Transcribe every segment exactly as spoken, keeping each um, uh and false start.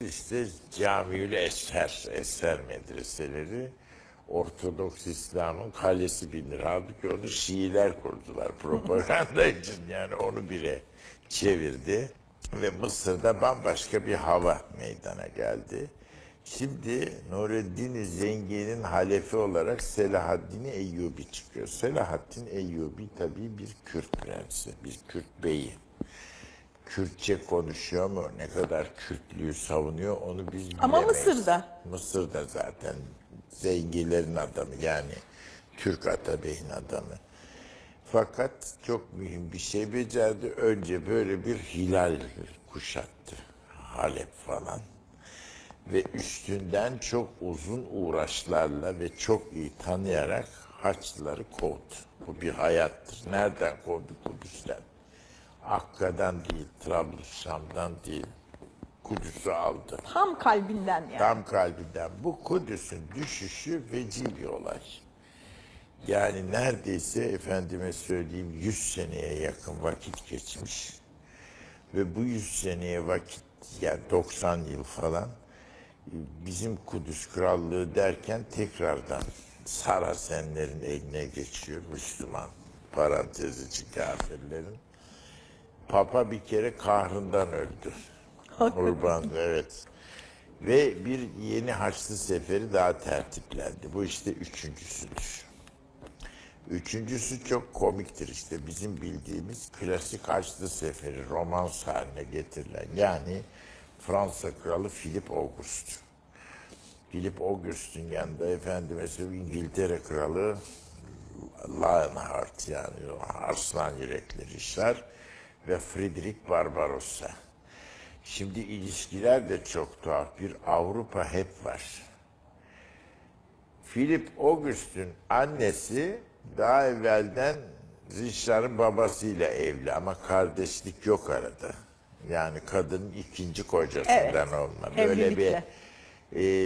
İşte Camiül Esher, Esher medreseleri Ortodoks İslam'ın kalesi bilinir. Halbuki onu Şiiler kurdular propaganda için. Yani onu bile çevirdi. Ve Mısır'da bambaşka bir hava meydana geldi. Şimdi Nureddin Zengi'nin halefi olarak Selahaddin Eyyubi çıkıyor. Selahaddin Eyyubi tabii bir Kürt prensi, bir Kürt beyi. Kürtçe konuşuyor mu, ne kadar Kürtlüğü savunuyor onu biz bilemeyiz. Ama Mısır'da. Mısır'da zaten zengilerin adamı, yani Türk Atabey'in adamı. Fakat çok mühim bir şey becerdi. Önce böyle bir hilal kuşattı. Halep falan. Ve üstünden çok uzun uğraşlarla ve çok iyi tanıyarak Haçlıları kovdu. Bu bir hayattır. Nereden kovdu? Kudüs'ten. Akka'dan değil, Trablusham'dan değil, Kudüs'ü aldı. Tam kalbinden yani. Tam kalbinden. Bu Kudüs'ün düşüşü veci bir olay. Yani neredeyse efendime söyleyeyim yüz seneye yakın vakit geçmiş. Ve bu yüz seneye vakit, yani doksan yıl falan, bizim Kudüs Krallığı derken tekrardan Sarasenlerin eline geçiyor, Müslüman parantez içi kafirlerin. Papa bir kere kahrından öldü. Urban, evet. Ve bir yeni Haçlı Seferi daha tertiplendi. Bu işte üçüncüsüdür. Üçüncüsü çok komiktir işte. Bizim bildiğimiz klasik Haçlı Seferi, romans haline getirilen. Yani Fransa Kralı Philip August. Philip August'un yanında efendim mesela İngiltere Kralı Lionheart, yani arslan yürekli Richard ve Frederick Barbarossa. Şimdi ilişkiler de çok tuhaf. Bir Avrupa hep var. Philip August'un annesi daha evvelden Richard'ın babasıyla evli ama kardeşlik yok arada. Yani kadının ikinci kocasından Evet, olma. Böyle evlilikle. bir e,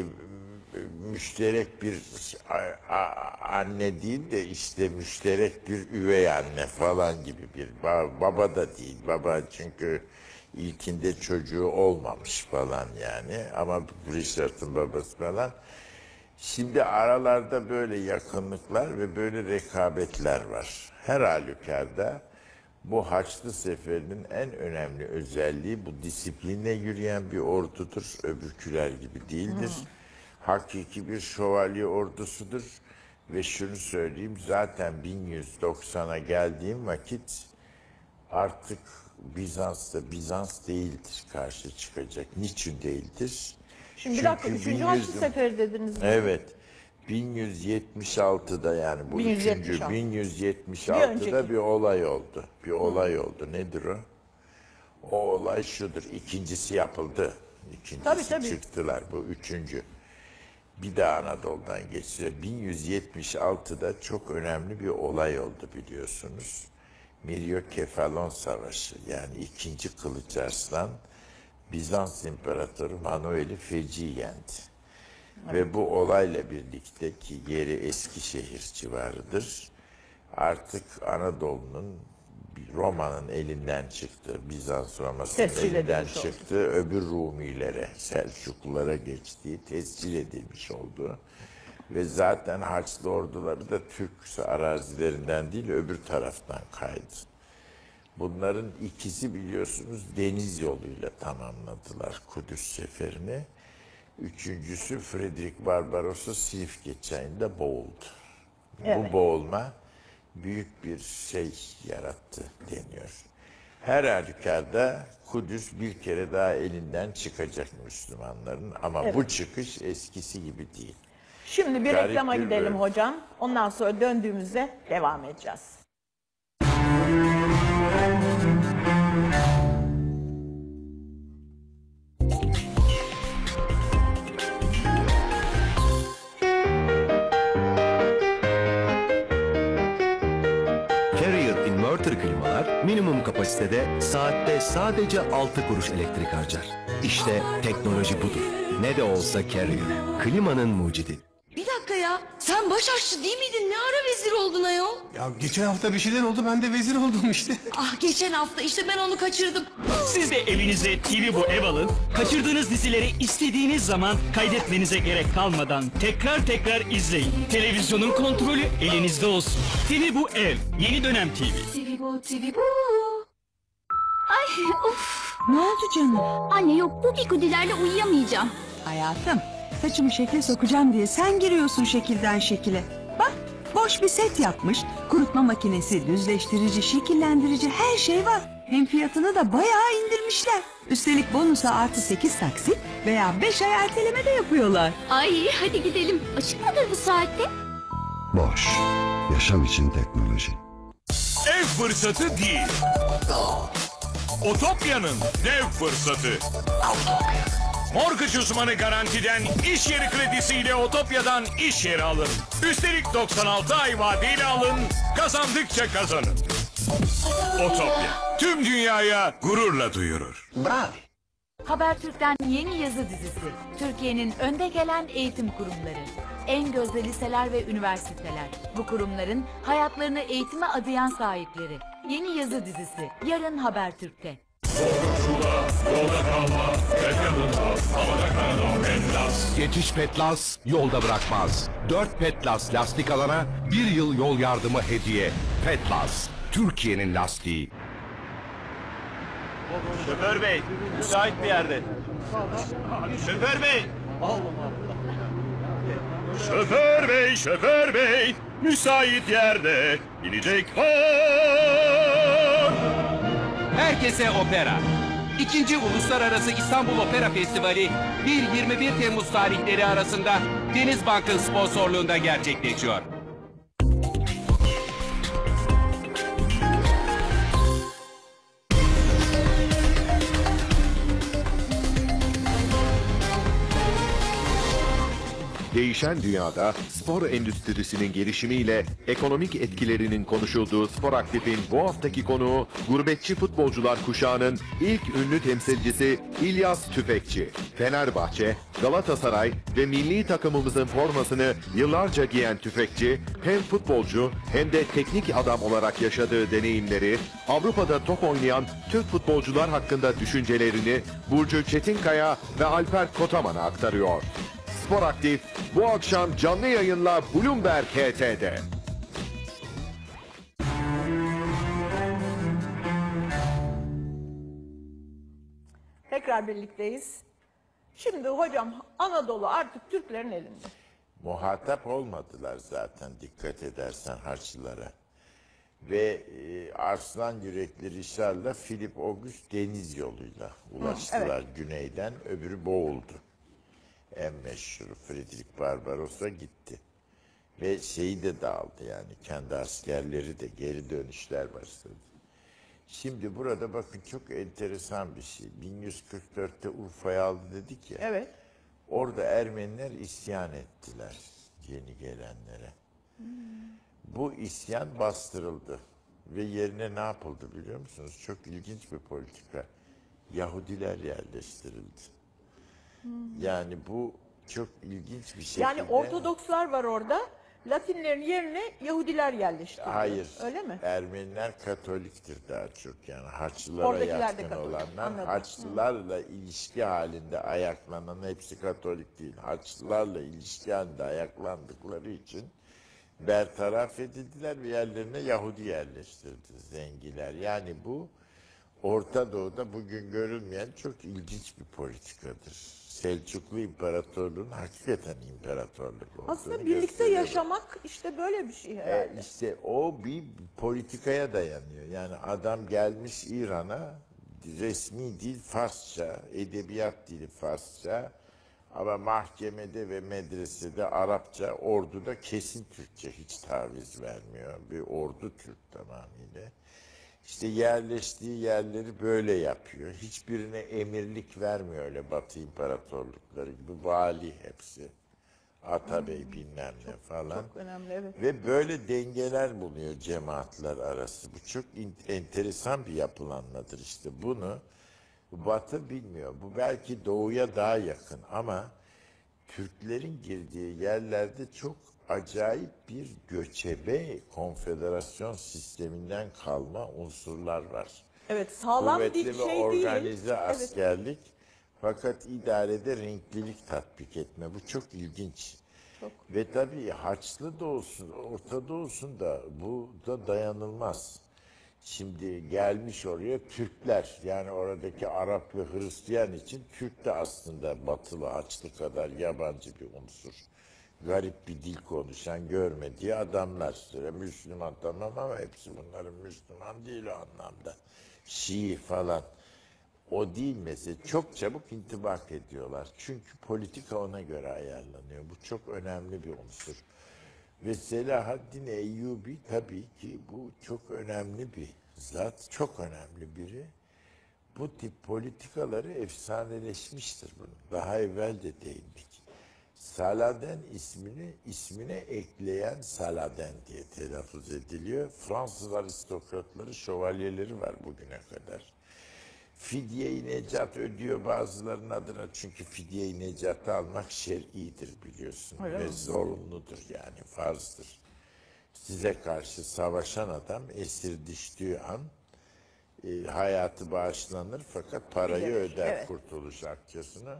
müşterek bir a, a, anne değil de işte müşterek bir üvey anne falan gibi bir ba, baba da değil. Baba çünkü ilkinde çocuğu olmamış falan yani, ama Richard'ın babası falan. Şimdi aralarda böyle yakınlıklar ve böyle rekabetler var. Her halükarda bu Haçlı Seferi'nin en önemli özelliği bu disipline yürüyen bir ordudur. Öbürküler gibi değildir. Hmm. Hakiki bir şövalye ordusudur. Ve şunu söyleyeyim, zaten bin yüz doksana geldiğim vakit artık Bizans'ta Bizans değildir karşı çıkacak. Niçin değildir? Şimdi bir dakika, üçüncü Haçlı Seferi dediniz mi? Evet. bin yüz yetmiş altıda, yani bu bin yüz yetmiş üçüncü, altı. bin yüz yetmiş altıda bir, bir olay oldu. Bir olay Hı. oldu. Nedir o? O olay şudur. İkincisi yapıldı. İkincisi tabii, tabii. çıktılar. Bu üçüncü. Bir daha Anadolu'dan geçti. bin yüz yetmiş altıda çok önemli bir olay oldu biliyorsunuz. Miryokefalon Savaşı, yani ikinci Kılıç Arslan Bizans İmparatoru Manuel'i feci yendi. Evet. Ve bu olayla birlikte, ki yeri Eskişehir civarıdır, artık Anadolu'nun Roma'nın elinden çıktı, Bizans Roma'sının elinden çıktı, oldu. Öbür Rumilere, Selçuklulara geçtiği tescil edilmiş oldu. Ve zaten Haçlı orduları da Türk arazilerinden değil öbür taraftan kaydı. Bunların ikisi biliyorsunuz deniz yoluyla tamamladılar Kudüs seferini. Üçüncüsü Frederick Barbarossa Silifke çayında boğuldu. Evet. Bu boğulma büyük bir şey yarattı deniyor. Her halükarda Kudüs bir kere daha elinden çıkacak Müslümanların, ama evet, bu çıkış eskisi gibi değil. Şimdi bir Garip reklama bir gidelim bölüm. Hocam. Ondan sonra döndüğümüzde devam edeceğiz. Carrier inverter klimalar minimum kapasitede saatte sadece altı kuruş elektrik harcar. İşte teknoloji budur. Ne de olsa Carrier. Klimanın mucidi. Bir dakika ya? Sen baş aşçı değil miydin? Ne ara vezir oldun ayol? Ya geçen hafta bir şeyler oldu, ben de vezir oldum işte. Ah geçen hafta işte ben onu kaçırdım. Siz de evinize T V Bu Ev alın. Kaçırdığınız dizileri istediğiniz zaman kaydetmenize gerek kalmadan tekrar tekrar izleyin. Televizyonun kontrolü elinizde olsun. T V Bu Ev. Yeni dönem T V. T V bu, T V bu. Ay of. Ne oldu canım? Anne yok bu bigudilerle uyuyamayacağım. Hayatım, saçımı şekle sokacağım diye sen giriyorsun şekilden şekile. Bak, boş bir set yapmış. Kurutma makinesi, düzleştirici, şekillendirici her şey var. Hem fiyatını da bayağı indirmişler. Üstelik bonusa artı sekiz taksit veya beş ay erteleme de yapıyorlar. Ay hadi gidelim. Açık mıdır bu saatte? Boş, yaşam için teknoloji. Ev fırsatı değil. Otopya'nın dev fırsatı. Mortgage uzmanı Garanti'den iş yeri kredisiyle Otopya'dan iş yeri alın. Üstelik doksan altı ay vadeyle alın, kazandıkça kazanın. Otopya, tüm dünyaya gururla duyurur. Bravo. Habertürk'ten yeni yazı dizisi. Türkiye'nin önde gelen eğitim kurumları. En gözde liseler ve üniversiteler. Bu kurumların hayatlarını eğitime adayan sahipleri. Yeni yazı dizisi. Yarın Habertürk'te. Geçiş Petlas yolda bırakmaz. Dört Petlas lastik alana bir yıl yol yardımı hediye. Petlas, Türkiye'nin lastiği. Şoför bey, müsait bir yerde. Şoför bey. Şoför bey, şoför bey, müsait yerde inecek var. Herkese opera. İkinci Uluslararası İstanbul Opera Festivali bir yirmi bir Temmuz tarihleri arasında Denizbank'ın sponsorluğunda gerçekleşiyor. Değişen dünyada spor endüstrisinin gelişimiyle ekonomik etkilerinin konuşulduğu Spor Aktif'in bu haftaki konuğu gurbetçi futbolcular kuşağının ilk ünlü temsilcisi İlyas Tüfekçi. Fenerbahçe, Galatasaray ve milli takımımızın formasını yıllarca giyen Tüfekçi hem futbolcu hem de teknik adam olarak yaşadığı deneyimleri, Avrupa'da top oynayan Türk futbolcular hakkında düşüncelerini Burcu Çetinkaya ve Alper Kotaman'a aktarıyor. Spor Aktif bu akşam canlı yayınla Bloomberg H T'de. Tekrar birlikteyiz. Şimdi hocam Anadolu artık Türklerin elinde. Muhatap olmadılar zaten dikkat edersen Haçlılara. Ve e, Arslan Yürekli Richard'la Philip August deniz yoluyla ulaştılar evet. Güneyden, öbürü boğuldu. En meşhur Friedrich Barbarossa gitti. Ve şeyi de dağıldı yani kendi askerleri de geri dönüşler başladı. Şimdi burada bakın çok enteresan bir şey. bin yüz kırk dörtte Urfa'yı aldı dedik ya. Evet. Orada Ermeniler isyan ettiler yeni gelenlere. Hmm. Bu isyan bastırıldı. Ve yerine ne yapıldı biliyor musunuz? Çok ilginç bir politika. Yahudiler yerleştirildi. Hmm. Yani bu çok ilginç bir şekilde. Yani Ortodokslar var orada. Latinlerin yerine Yahudiler yerleştiriliyor. Hayır. Öyle mi? Ermeniler Katoliktir daha çok yani Haçlılara Oradakiler yatkın Katolik. olanlar. Anladım. Haçlılarla hmm. ilişki halinde ayaklanan hepsi Katolik değil. Haçlılarla ilişki halinde ayaklandıkları için bertaraf edildiler ve yerlerine Yahudi yerleştirdi zengiler. Yani bu Orta Doğu'da bugün görülmeyen çok ilginç bir politikadır. Selçuklu İmparatorluğu'nun hakikaten imparatorluk olduğunu aslında birlikte gösteriyor. Yaşamak işte böyle bir şey herhalde. E işte o bir politikaya dayanıyor. Yani adam gelmiş İran'a resmi dil Farsça, edebiyat dili Farsça ama mahkemede ve medresede Arapça, orduda kesin Türkçe hiç taviz vermiyor. Bir ordu Türk tamamıyla. İşte yerleştiği yerleri böyle yapıyor. Hiçbirine emirlik vermiyor öyle Batı imparatorlukları gibi. Vali hepsi. Atabey hmm. bilmem ne çok, falan. Çok önemli evet. Ve böyle dengeler buluyor cemaatler arası. Bu çok enteresan bir yapılanmadır işte. Bunu Batı bilmiyor. Bu belki Doğu'ya daha yakın ama Türklerin girdiği yerlerde çok acayip bir göçebe konfederasyon sisteminden kalma unsurlar var. Evet, sağlam Kuvvetli bir ve şey organize değil. Evet. askerlik fakat idarede renklilik tatbik etme. Bu çok ilginç. Çok. Ve tabii Haçlı da olsun, Orta Doğu'sun da bu da dayanılmaz. Şimdi gelmiş oraya Türkler, yani oradaki Arap ve Hristiyan için Türk de aslında Batılı Haçlı kadar yabancı bir unsur. Garip bir dil konuşan, görmediği adamlar. Müslüman tamam ama hepsi bunların Müslüman değil o anlamda. Şii falan. O değil mesela. Çok çabuk intibak ediyorlar. Çünkü politika ona göre ayarlanıyor. Bu çok önemli bir unsur. Ve Selahaddin Eyyubi tabii ki bu çok önemli bir zat. Çok önemli biri. Bu tip politikaları efsaneleşmiştir bunun. Daha evvel de değindik. Saladen ismini ismine ekleyen Saladen diye telaffuz ediliyor. Fransız aristokratları, şövalyeleri var bugüne kadar. Fidye-i necat ödüyor bazılarının adına çünkü fidye-i necatı almak şer'idir biliyorsun. Öyle ve mi? zorunludur yani farzdır. Size karşı savaşan adam esir düştüğü an e, hayatı bağışlanır fakat parayı Bilir, öder evet. kurtuluş akçesine.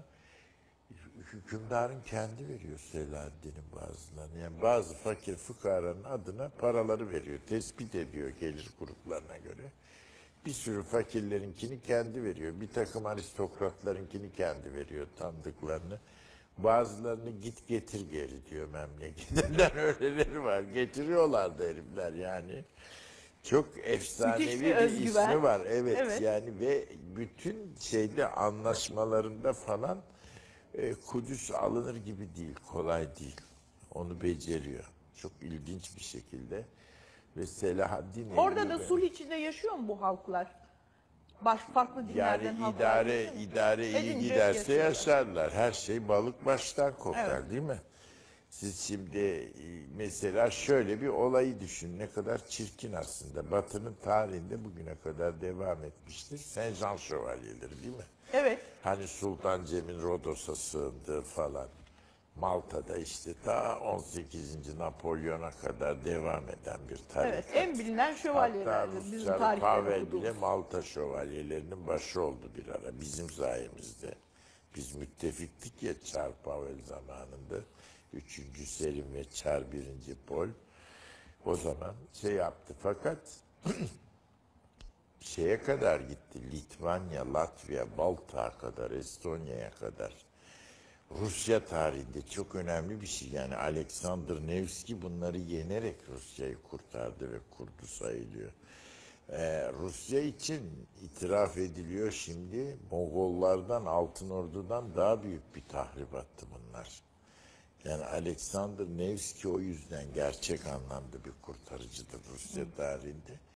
Hükümdarın kendi veriyor Selahaddin'in bazılarını. Yani bazı fakir fukaranın adına paraları veriyor. Tespit ediyor gelir gruplarına göre. Bir sürü fakirlerinkini kendi veriyor. Bir takım aristokratlarınkini kendi veriyor tanıdıklarını. Bazılarını git getir geri diyor memleketinden. Öyleleri var. Getiriyorlar da herifler yani. Çok efsanevi Müthiş bir, bir özgüven. ismi var. Evet, Evet. yani ve bütün şeyde anlaşmalarında falan e, Kudüs alınır gibi değil. Kolay değil. Onu beceriyor. Çok ilginç bir şekilde. Ve Selahaddin Orada da Eyyubi- sulh içinde yaşıyor mu bu halklar? Baş farklı dinlerden Yani halklar idare yaşıyor mu? idare iyi Edince giderse yaşıyorlar. yaşarlar. Her şey balık baştan kokar Evet. değil mi? Siz şimdi e, mesela şöyle bir olayı düşün. Ne kadar çirkin aslında. Batı'nın tarihinde bugüne kadar devam etmiştir. Saint Jean şövalyeleri değil mi? Evet. Hani Sultan Cem'in Rodos'a sığındığı falan. Malta'da işte ta on sekizinci Napolyon'a kadar devam eden bir tarikat. Evet, en bilinen şövalyelerdir Hatta bizim Ruslar tarihte Pavel okuduğumuz. bile Malta şövalyelerinin başı oldu bir ara bizim sayemizde. Biz müttefiktik ya Çar Pavel zamanında. Üçüncü Selim ve Çar birinci Pol. O zaman şey yaptı fakat şeye kadar gitti. Litvanya, Latvia, Baltık'a kadar, Estonya'ya kadar. Rusya tarihinde çok önemli bir şey. Yani Alexander Nevski bunları yenerek Rusya'yı kurtardı ve kurdu sayılıyor. Ee, Rusya için itiraf ediliyor şimdi. Moğollardan, Altın Ordu'dan daha büyük bir tahribattı bunlar. Yani Alexander Nevski o yüzden gerçek anlamda bir kurtarıcıdır Rusya tarihinde.